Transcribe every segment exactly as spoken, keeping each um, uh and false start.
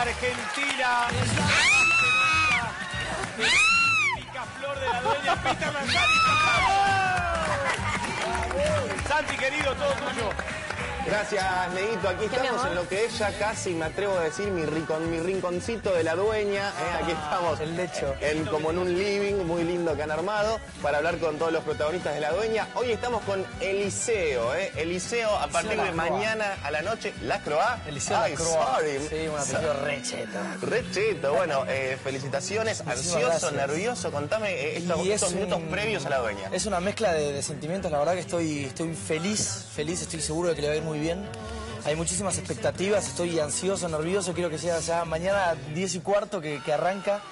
Argentina. Típica flor de la dueña, Peter Lanzani. Santi, querido, todo tuyo. Gracias, Neguito. Aquí estamos en lo que es ya casi, me atrevo a decir, mi, rincon, mi rinconcito de la dueña. ¿eh? Aquí estamos, el lecho. En, como en un living muy lindo que han armado para hablar con todos los protagonistas de la dueña. Hoy estamos con Eliseo. ¿eh? Eliseo, a partir de mañana a la noche, ¿La Croix? Eliseo Ay, sorry. Sí, un apellido re cheto. Re cheto. Bueno, eh, felicitaciones. Ansioso, gracias. Nervioso. Contame eh, estos, estos minutos un, previos a la dueña. Es una mezcla de, de sentimientos. La verdad que estoy, estoy feliz, feliz. Estoy seguro de que le va a ir muy bien. Hay muchísimas expectativas, estoy ansioso, nervioso, quiero que sea ya mañana diez y cuarto que, que arranca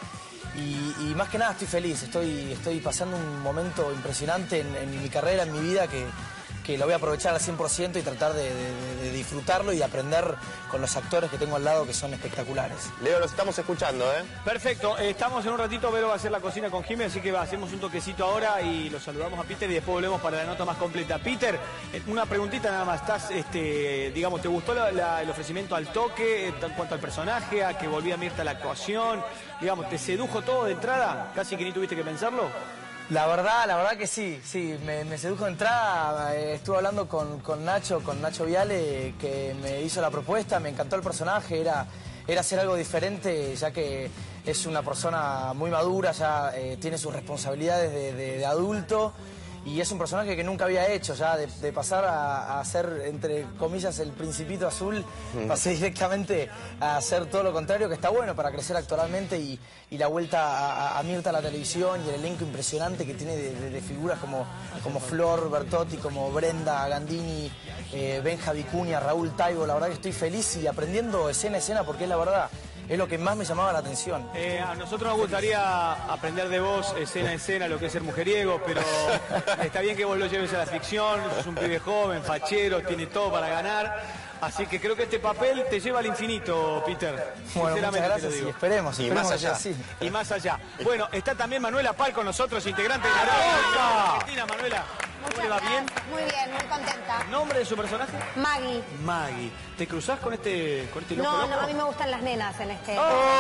y, y más que nada estoy feliz, estoy, estoy pasando un momento impresionante en, en mi carrera, en mi vida que, que lo voy a aprovechar al cien por ciento y tratar de, de, de disfrutarlo y aprender con los actores que tengo al lado que son espectaculares. Leo, los estamos escuchando, ¿eh? Perfecto, estamos en un ratito, Vero va a hacer la cocina con Jiménez, así que va, hacemos un toquecito ahora y lo saludamos a Peter y después volvemos para la nota más completa. Peter, una preguntita nada más, ¿estás, este, digamos, te gustó la, la, el ofrecimiento al toque, en cuanto al personaje, a que volvía Mirta a la actuación? Digamos, ¿te sedujo todo de entrada? ¿Casi que ni tuviste que pensarlo? La verdad, la verdad que sí, sí, me, me sedujo de entrada, eh, estuve hablando con, con Nacho, con Nacho Viale, que me hizo la propuesta, me encantó el personaje, era, era hacer algo diferente, ya que es una persona muy madura, ya eh, tiene sus responsabilidades de, de, de adulto, y es un personaje que nunca había hecho, ya de, de pasar a, a ser, entre comillas, el Principito Azul, mm. pasé directamente a hacer todo lo contrario, que está bueno para crecer actoralmente y, y la vuelta a, a Mirta a la televisión y el elenco impresionante que tiene de, de, de figuras como, como Flor Bertotti, como Brenda Gandini, eh, Benja Vicuña, Raúl Taibo. La verdad que estoy feliz y aprendiendo escena a escena porque es la verdad. Es lo que más me llamaba la atención. Eh, a nosotros nos gustaría aprender de vos, escena a escena, lo que es ser mujeriego, pero está bien que vos lo lleves a la ficción, sos un pibe joven, fachero, tiene todo para ganar. Así que creo que este papel te lleva al infinito, Peter. Bueno, muchas gracias y esperemos, y esperemos más allá. Sí. Y más allá. Bueno, está también Manuela Pal con nosotros, integrante de la Roca Argentina. Manuela, ¿cómo le va? ¿Bien? Muy bien, muy contenta. ¿Nombre de su personaje? Maggie. Maggie. ¿Te cruzás con este, con este loco? No, loco? no, a mí me gustan las nenas en este.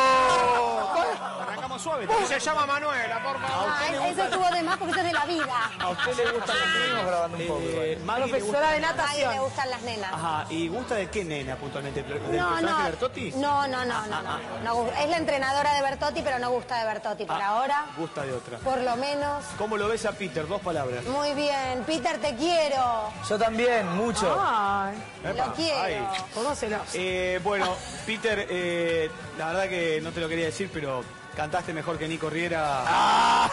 ¡Oh! Arrancamos suave. Se llama Manuela, por favor. Ah, eso estuvo de más porque eso es de la vida. ¿A usted le gustan las nenas? grabando un poco. Eh, Maggie le Profesora gusta... de natación. le gustan las nenas. Ajá, ¿y gusta de qué nena puntualmente? ¿Del no, personaje no, de Bertotti? No, no, no, no, no, no. Es la entrenadora de Bertotti, pero no gusta de Bertotti por Ah, ahora. Gusta de otra. Por lo menos. ¿Cómo lo ves a Peter? Dos palabras. Muy bien. Peter, te quiero. Yo también, mucho. Ay, Epa, lo quiero. ay. Conócelo. Eh, bueno, Peter, eh, la verdad que no te lo quería decir, pero cantaste mejor que Nico Riera. Ah.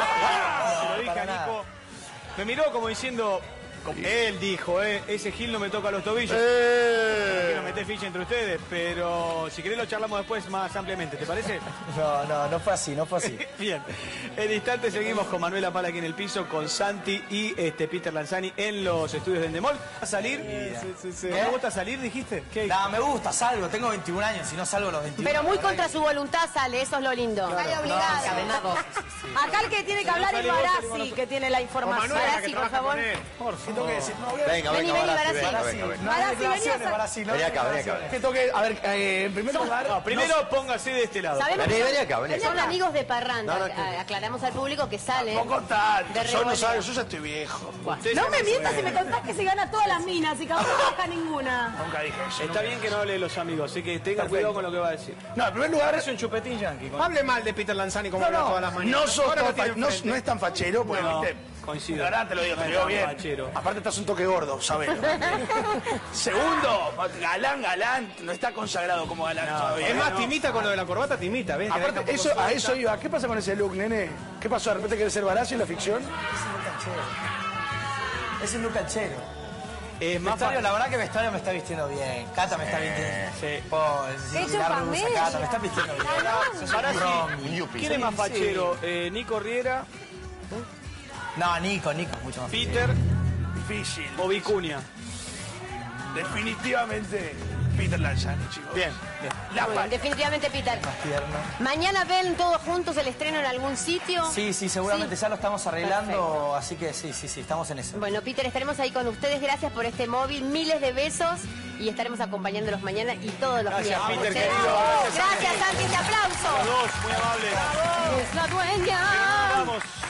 Se lo dije a Nico. Me miró como diciendo, como él dijo, eh, ese Gil no me toca los tobillos. Eh. No quiero meter ficha entre ustedes, pero si querés lo charlamos después más ampliamente, ¿te parece? No, no, no fue así, no fue así. Bien, en instante seguimos con Manuela Pala aquí en el piso, con Santi y este Peter Lanzani en los estudios de Endemol. ¿A salir? Sí, sí, sí. ¿No me gusta salir, dijiste? ¿Qué? No, me gusta, salgo, tengo veintiún años, si no salgo a los veintiuno. Pero muy contra su voluntad sale, eso es lo lindo. Sale obligado. Encadenado. Acá el que tiene que hablar es Barassi, que tiene la información. Barassi, por favor. Por Tengo que decir, no, voy a... Venga, Vení, venga, vení, Barassi, Barassi. venga, venga, venga. No hay Barassi, declaraciones, vení a- Barassi, no Vení hay acá, vení acá. declaraciones. Que toque, a ver, eh, en primer lugar... No, primero póngase de este lado. Sabemos Vení, que vení son- acá, vení acá. son amigos de Parranda. No, no, A- Aclaramos al público que sale. Tampoco tanto, De yo no revoleo. sabes, yo ya estoy viejo. Usted No ya me no mientas puede. si me contás que se gana todas las minas y que ahora no deja ninguna. Nunca dije eso. Está bien que no hable de los amigos, así que tenga cuidado con lo que va a decir. No, en primer lugar, Es un chupetín yankee. con- Hable mal de Peter Lanzani como no, habla no, todas las mañanas. no, sos Ahora lo tan tiene fa- no, enfrente. no es tan fachero, porque No, viste, coincido. la verdad te lo digo, No te es lo digo tan bien. fachero. Aparte estás un toque gordo, sabelo. Segundo, galán, galán, no está consagrado como galán todavía. Es más, ¿no? te imita con lo de la corbata, te imita, ¿ves? Aparte, eso, a eso iba. ¿Qué pasa con ese look, nene? ¿Qué pasó? ¿De repente querés ser Barassi en la ficción? Es un look canchero. Es más Vestuario, fácil. la verdad que vestuario me está vistiendo bien. Cata me está vistiendo. Sí. Po, es ¡Qué decir, la rusa, chupamela! Cata me está vistiendo bien. Barassi, ¿quién es más fachero? Eh, ¿Nico Riera, No, Nico, Nico, mucho más. Peter Difícil. o Vicuña? Definitivamente. Peter Lanzani, chicos. Bien, bien. La Muy bien, definitivamente, Peter. Más tierno. ¿Mañana ven todos juntos el estreno en algún sitio? Sí, sí, seguramente Sí. ya lo estamos arreglando, Perfecto. así que sí, sí, sí, estamos en eso. Bueno, Peter, estaremos ahí con ustedes. Gracias por este móvil. Miles de besos. Y estaremos acompañándolos mañana y todos los Gracias, días. Peter, ¿Sí? querido. Gracias, Gracias, Santi. Este aplauso. Los dos, muy amables. Es la dueña. Vamos.